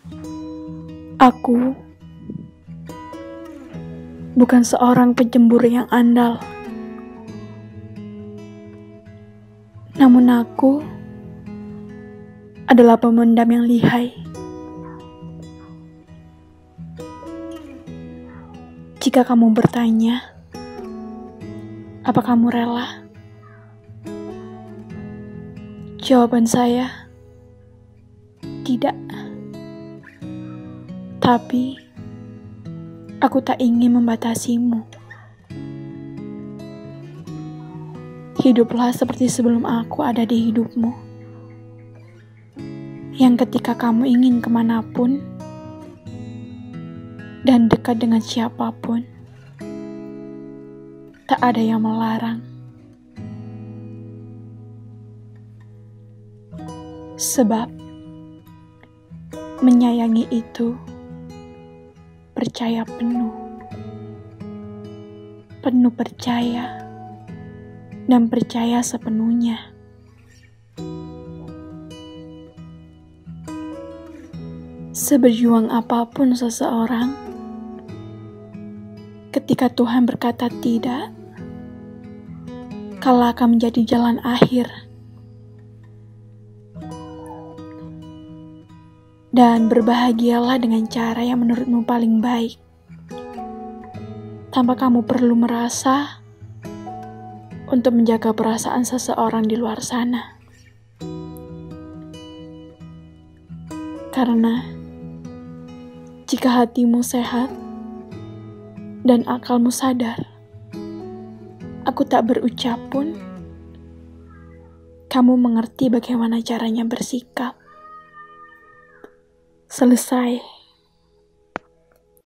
Aku bukan seorang penjembur yang andal, namun aku adalah pemendam yang lihai. Jika kamu bertanya, apa kamu rela? Jawaban saya, tidak. Tapi, aku tak ingin membatasimu. Hiduplah seperti sebelum aku ada di hidupmu. Yang ketika kamu ingin kemanapun, dan dekat dengan siapapun, tak ada yang melarang. Sebab, menyayangi itu percaya penuh percaya, dan percaya sepenuhnya. Seberjuang apapun seseorang, ketika Tuhan berkata tidak, kala akan menjadi jalan akhir. Dan berbahagialah dengan cara yang menurutmu paling baik, tanpa kamu perlu merasa untuk menjaga perasaan seseorang di luar sana. Karena jika hatimu sehat dan akalmu sadar, aku tak berucap pun, kamu mengerti bagaimana caranya bersikap. Selesai.